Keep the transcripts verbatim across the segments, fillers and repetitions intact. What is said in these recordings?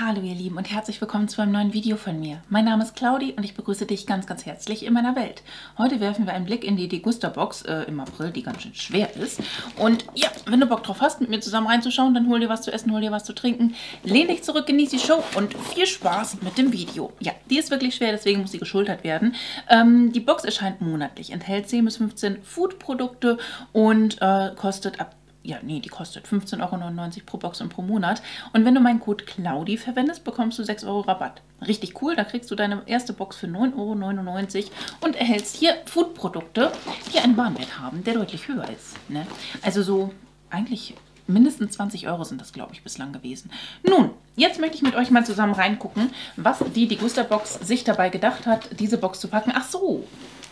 Hallo ihr Lieben und herzlich willkommen zu einem neuen Video von mir. Mein Name ist Claudi und ich begrüße dich ganz ganz herzlich in meiner Welt. Heute werfen wir einen Blick in die Degusta-Box äh, im April, die ganz schön schwer ist. Und ja, wenn du Bock drauf hast, mit mir zusammen reinzuschauen, dann hol dir was zu essen, hol dir was zu trinken, lehn dich zurück, genieß die Show und viel Spaß mit dem Video. Ja, die ist wirklich schwer, deswegen muss sie geschultert werden. Ähm, die Box erscheint monatlich, enthält zehn bis fünfzehn Food-Produkte und äh, kostet ab Ja, nee, die kostet fünfzehn Euro neunundneunzig pro Box und pro Monat. Und wenn du meinen Code Claudi verwendest, bekommst du sechs Euro Rabatt. Richtig cool, da kriegst du deine erste Box für neun Euro neunundneunzig und erhältst hier Foodprodukte, die einen Warenwert haben, der deutlich höher ist. Ne? Also so eigentlich mindestens zwanzig Euro sind das, glaube ich, bislang gewesen. Nun, jetzt möchte ich mit euch mal zusammen reingucken, was die Degusta-Box sich dabei gedacht hat, diese Box zu packen. Ach so,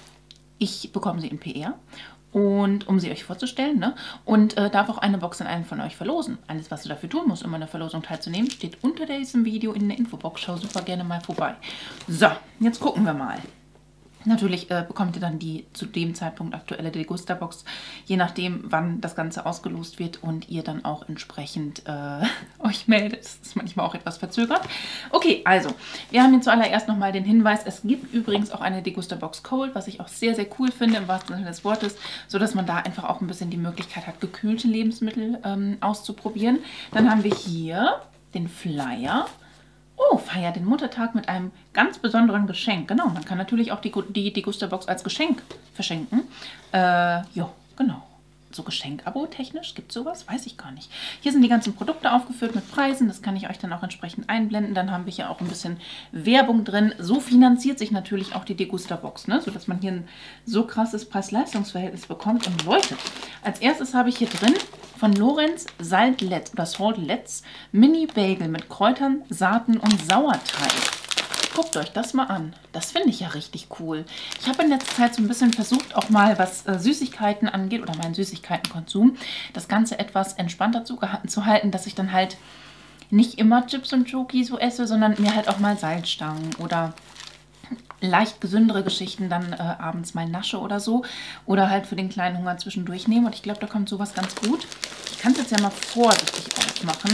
ich bekomme sie in P R. Und um sie euch vorzustellen, ne? Und äh, darf auch eine Box an einen von euch verlosen. Alles, was du dafür tun musst, um an der Verlosung teilzunehmen, steht unter diesem Video in der Infobox. Schau super gerne mal vorbei. So, jetzt gucken wir mal. Natürlich äh, bekommt ihr dann die zu dem Zeitpunkt aktuelle Degusta-Box, je nachdem, wann das Ganze ausgelost wird und ihr dann auch entsprechend äh, euch meldet. Das ist manchmal auch etwas verzögert. Okay, also, wir haben hier zuallererst nochmal den Hinweis, es gibt übrigens auch eine Degusta-Box Cold, was ich auch sehr, sehr cool finde, im wahrsten Sinne des Wortes, sodass man da einfach auch ein bisschen die Möglichkeit hat, gekühlte Lebensmittel ähm, auszuprobieren. Dann haben wir hier den Flyer. Oh, feier den Muttertag mit einem ganz besonderen Geschenk. Genau, man kann natürlich auch die, die Degusta-Box als Geschenk verschenken. Äh, ja, genau. So Geschenk-Abo technisch, gibt es sowas? Weiß ich gar nicht. Hier sind die ganzen Produkte aufgeführt mit Preisen. Das kann ich euch dann auch entsprechend einblenden. Dann haben wir hier auch ein bisschen Werbung drin. So finanziert sich natürlich auch die Degusta-Box, ne? Sodass man hier ein so krasses Preis-Leistungs-Verhältnis bekommt. Und Leute, als erstes habe ich hier drin von Lorenz Saltletts oder Saltletts Mini-Bagel mit Kräutern, Saaten und Sauerteig. Guckt euch das mal an. Das finde ich ja richtig cool. Ich habe in letzter Zeit so ein bisschen versucht, auch mal was äh, Süßigkeiten angeht oder meinen Süßigkeitenkonsum, das Ganze etwas entspannter zu, zu halten, dass ich dann halt nicht immer Chips und Schoki so esse, sondern mir halt auch mal Salzstangen oder leicht gesündere Geschichten dann äh, abends mal nasche oder so. Oder halt für den kleinen Hunger zwischendurch nehmen. Und ich glaube, da kommt sowas ganz gut. Ich kann es jetzt ja mal vorsichtig aufmachen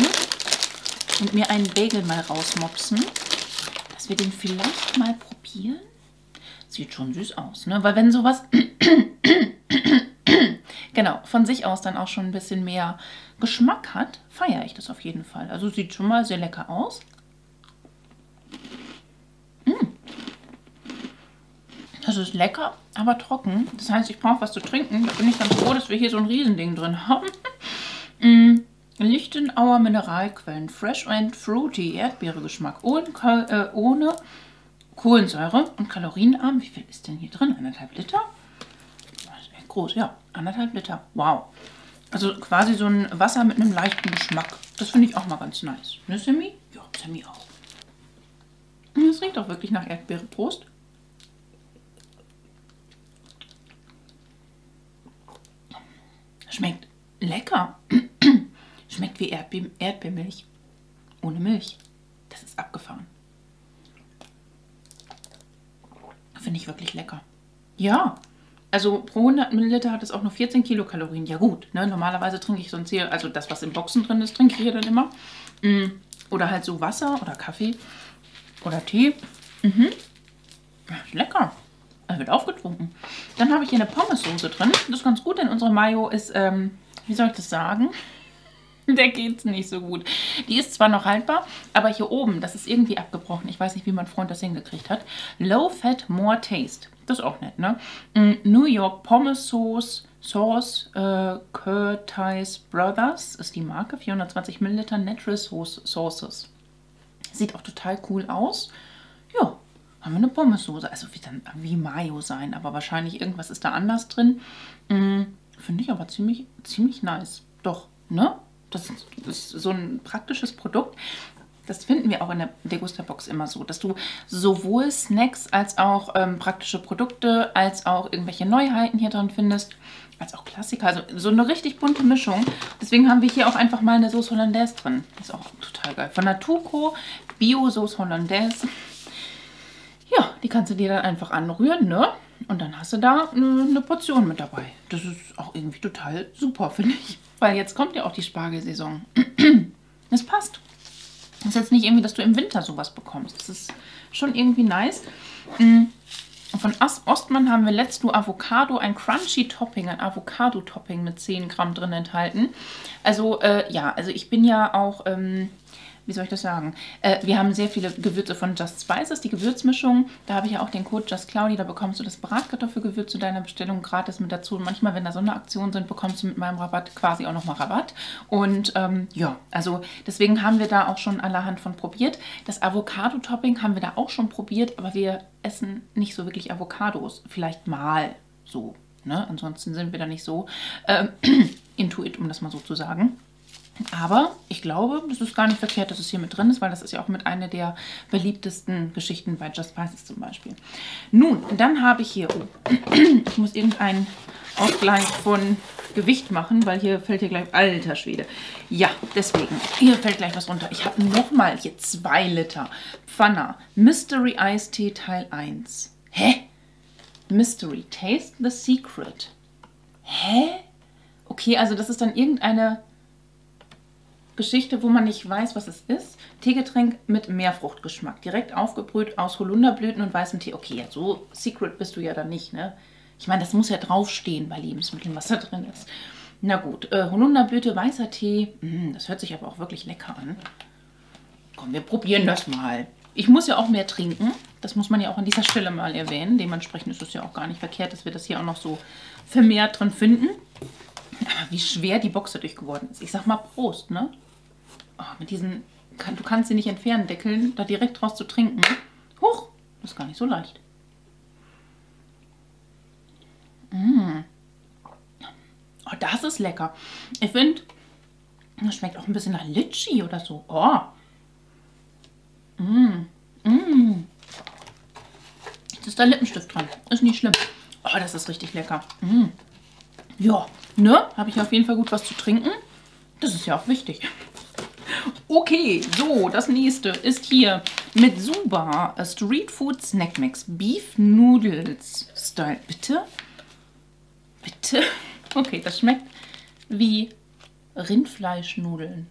und mir einen Bagel mal rausmopsen. Dass wir den vielleicht mal probieren. Sieht schon süß aus, ne? Weil wenn sowas genau, von sich aus dann auch schon ein bisschen mehr Geschmack hat, feiere ich das auf jeden Fall. Also sieht schon mal sehr lecker aus. Das ist lecker, aber trocken. Das heißt, ich brauche was zu trinken. Da bin ich ganz froh, dass wir hier so ein Riesending drin haben. mm. Lichtenauer Mineralquellen. Fresh and Fruity. Erdbeere-Geschmack. Ohne, äh, ohne Kohlensäure und kalorienarm. Wie viel ist denn hier drin? Anderthalb Liter? Das ist echt groß. Ja, anderthalb Liter. Wow. Also quasi so ein Wasser mit einem leichten Geschmack. Das finde ich auch mal ganz nice. Ne, Sammy? Ja, Sammy auch. Das riecht auch wirklich nach Erdbeere. Prost. Schmeckt lecker. Schmeckt wie Erdbe Erdbeermilch. Ohne Milch. Das ist abgefahren. Finde ich wirklich lecker. Ja, also pro hundert Milliliter hat es auch nur vierzehn Kilokalorien. Ja gut, ne? Normalerweise trinke ich sonst hier, also das, was in Boxen drin ist, trinke ich hier dann immer. Oder halt so Wasser oder Kaffee oder Tee. Mhm. Lecker. Er wird aufgetrunken. Dann habe ich hier eine Pommessoße drin. Das ist ganz gut, denn unsere Mayo ist, ähm, wie soll ich das sagen? Der geht es nicht so gut. Die ist zwar noch haltbar, aber hier oben, das ist irgendwie abgebrochen. Ich weiß nicht, wie mein Freund das hingekriegt hat. Low Fat, More Taste. Das ist auch nett, ne? New York Pommes Sauce, Sauce äh, Curtiss Brothers ist die Marke. vierhundertzwanzig Milliliter Natural Sauce Sauces. Sieht auch total cool aus. Ja. Haben wir eine Pommessoße. Also wird dann wie Mayo sein, aber wahrscheinlich irgendwas ist da anders drin. Mm, finde ich aber ziemlich, ziemlich nice. Doch, ne? Das ist, das ist so ein praktisches Produkt. Das finden wir auch in der Degusta-Box immer so, dass du sowohl Snacks als auch ähm, praktische Produkte, als auch irgendwelche Neuheiten hier drin findest, als auch Klassiker. Also so eine richtig bunte Mischung. Deswegen haben wir hier auch einfach mal eine Sauce Hollandaise drin. Das ist auch total geil. Von Naturco, Bio-Sauce Hollandaise. Ja, die kannst du dir dann einfach anrühren, ne? Und dann hast du da eine Portion mit dabei. Das ist auch irgendwie total super, finde ich. Weil jetzt kommt ja auch die Spargelsaison. Es passt. Das ist jetzt nicht irgendwie, dass du im Winter sowas bekommst. Das ist schon irgendwie nice. Mhm. Von Ostmann haben wir Let's Do Avocado, ein Crunchy Topping, ein Avocado-Topping mit zehn Gramm drin enthalten. Also, äh, ja, also ich bin ja auch, ähm, wie soll ich das sagen? Äh, wir haben sehr viele Gewürze von Just Spices, die Gewürzmischung. Da habe ich ja auch den Code JustCloudy, da bekommst du das Bratkartoffelgewürz zu deiner Bestellung gratis mit dazu. Und manchmal, wenn da Sonderaktionen sind, bekommst du mit meinem Rabatt quasi auch nochmal Rabatt. Und ähm, ja, also deswegen haben wir da auch schon allerhand von probiert. Das Avocado-Topping haben wir da auch schon probiert, aber wir essen nicht so wirklich Avocados. Vielleicht mal so, ne? Ansonsten sind wir da nicht so ähm, intuit, um das mal so zu sagen. Aber ich glaube, das ist gar nicht verkehrt, dass es hier mit drin ist, weil das ist ja auch mit einer der beliebtesten Geschichten bei Just Spices zum Beispiel. Nun, dann habe ich hier, oh, ich muss irgendeinen Ausgleich von Gewicht machen, weil hier fällt hier gleich, alter Schwede. Ja, deswegen, hier fällt gleich was runter. Ich habe nochmal hier zwei Liter Pfanner Mystery Eistee Teil eins. Hä? Mystery, Taste the Secret. Hä? Okay, also das ist dann irgendeine Geschichte, wo man nicht weiß, was es ist. Teegetränk mit Meerfruchtgeschmack. Direkt aufgebrüht aus Holunderblüten und weißem Tee. Okay, ja, so secret bist du ja dann nicht, ne? Ich meine, das muss ja draufstehen bei Lebensmitteln, was da drin ist. Na gut, äh, Holunderblüte, weißer Tee. Mm, das hört sich aber auch wirklich lecker an. Komm, wir probieren das mal. Ich muss ja auch mehr trinken. Das muss man ja auch an dieser Stelle mal erwähnen. Dementsprechend ist es ja auch gar nicht verkehrt, dass wir das hier auch noch so vermehrt drin finden. Aber wie schwer die Box dadurch geworden ist. Ich sag mal Prost, ne? Oh, mit diesen, kann, du kannst sie nicht entfernen, Deckeln, da direkt draus zu trinken. Huch, das ist gar nicht so leicht. Mmh. Oh, das ist lecker. Ich finde, das schmeckt auch ein bisschen nach Litschi oder so. Oh. Mmh. Mmh. Jetzt ist da Lippenstift dran. Ist nicht schlimm. Oh, das ist richtig lecker. Mmh. Ja, ne? Habe ich auf jeden Fall gut was zu trinken. Das ist ja auch wichtig. Okay, so, das nächste ist hier mit Suba Street Food Snack Mix Beef Noodles Style. Bitte? Bitte? Okay, das schmeckt wie Rindfleischnudeln.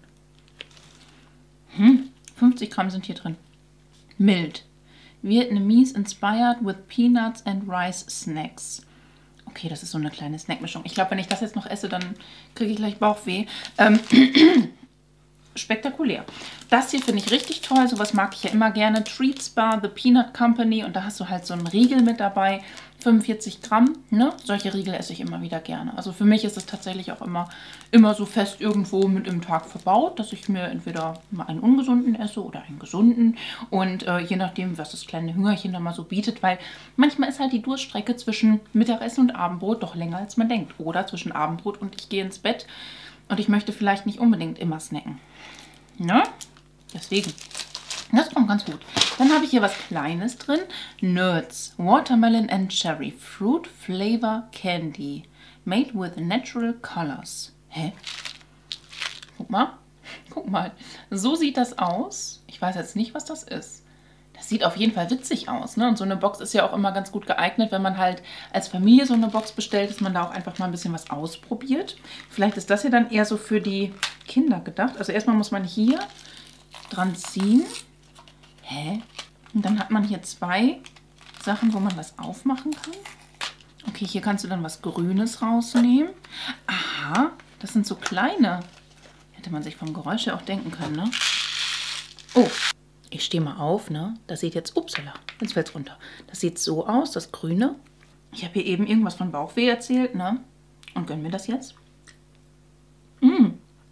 Hm, fünfzig Gramm sind hier drin. Mild. Vietnamese inspired with peanuts and rice snacks. Okay, das ist so eine kleine Snackmischung. Ich glaube, wenn ich das jetzt noch esse, dann kriege ich gleich Bauchweh. Ähm, spektakulär. Das hier finde ich richtig toll. Sowas mag ich ja immer gerne. Treats Bar, The Peanut Company. Und da hast du halt so einen Riegel mit dabei. fünfundvierzig Gramm. Ne? Solche Riegel esse ich immer wieder gerne. Also für mich ist es tatsächlich auch immer, immer so fest irgendwo mit im Tag verbaut, dass ich mir entweder mal einen ungesunden esse oder einen gesunden. Und äh, je nachdem, was das kleine Hüngerchen da mal so bietet. Weil manchmal ist halt die Durststrecke zwischen Mittagessen und Abendbrot doch länger, als man denkt. Oder zwischen Abendbrot und ich gehe ins Bett. Und ich möchte vielleicht nicht unbedingt immer snacken. Ne? Deswegen. Das kommt ganz gut. Dann habe ich hier was Kleines drin. Nerds. Watermelon and Cherry. Fruit Flavor Candy. Made with natural colors. Hä? Guck mal. Guck mal. So sieht das aus. Ich weiß jetzt nicht, was das ist. Das sieht auf jeden Fall witzig aus, ne? Und so eine Box ist ja auch immer ganz gut geeignet, wenn man halt als Familie so eine Box bestellt, dass man da auch einfach mal ein bisschen was ausprobiert. Vielleicht ist das hier dann eher so für die Kinder gedacht. Also erstmal muss man hier dran ziehen. Hä? Und dann hat man hier zwei Sachen, wo man was aufmachen kann. Okay, hier kannst du dann was Grünes rausnehmen. Aha, das sind so kleine. Hätte man sich vom Geräusch her auch denken können, ne? Oh. Ich stehe mal auf, ne? Das sieht jetzt, upsala, jetzt fällt es runter. Das sieht so aus, das Grüne. Ich habe hier eben irgendwas von Bauchweh erzählt, ne? Und gönnen wir das jetzt. Mmh.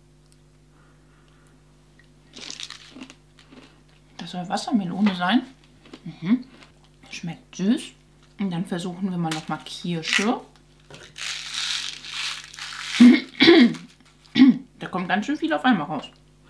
Das soll Wassermelone sein. Mhm. Schmeckt süß. Und dann versuchen wir mal nochmal Kirsche. Da kommt ganz schön viel auf einmal raus.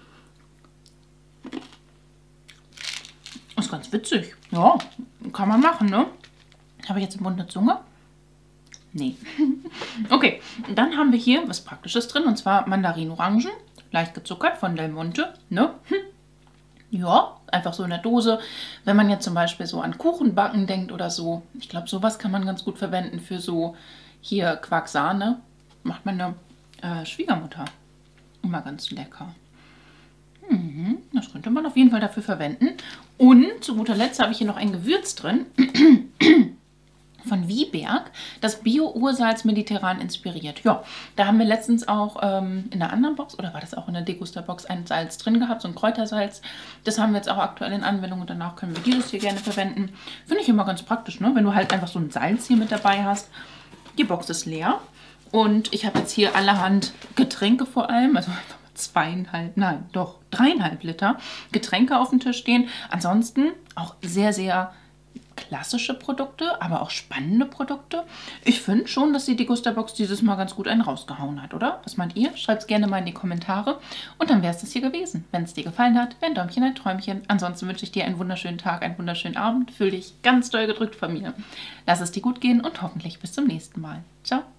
Ist ganz witzig. Ja, kann man machen, ne? Habe ich jetzt im Mund eine Zunge? Nee. Okay, dann haben wir hier was Praktisches drin, und zwar Mandarinorangen, leicht gezuckert von Del Monte, ne? Ja, einfach so in der Dose. Wenn man jetzt zum Beispiel so an Kuchenbacken denkt oder so, ich glaube, sowas kann man ganz gut verwenden für so hier Quarksahne. Macht meine äh, Schwiegermutter immer ganz lecker. Mhm, das das könnte man auf jeden Fall dafür verwenden. Und zu guter Letzt habe ich hier noch ein Gewürz drin von Wieberg, das Bio-Ursalz mediterran inspiriert. Ja, da haben wir letztens auch ähm, in einer anderen Box, oder war das auch in der Degusta-Box, ein Salz drin gehabt, so ein Kräutersalz. Das haben wir jetzt auch aktuell in Anwendung und danach können wir dieses hier gerne verwenden. Finde ich immer ganz praktisch, ne? Wenn du halt einfach so ein Salz hier mit dabei hast. Die Box ist leer und ich habe jetzt hier allerhand Getränke vor allem, also einfach mal zweieinhalb, nein, doch dreieinhalb Liter Getränke auf dem Tisch stehen. Ansonsten auch sehr, sehr klassische Produkte, aber auch spannende Produkte. Ich finde schon, dass die Degusta-Box dieses Mal ganz gut einen rausgehauen hat, oder? Was meint ihr? Schreibt es gerne mal in die Kommentare. Und dann wäre es das hier gewesen. Wenn es dir gefallen hat, wäre ein Däumchen ein Träumchen. Ansonsten wünsche ich dir einen wunderschönen Tag, einen wunderschönen Abend. Fühl dich ganz doll gedrückt von mir. Lass es dir gut gehen und hoffentlich bis zum nächsten Mal. Ciao!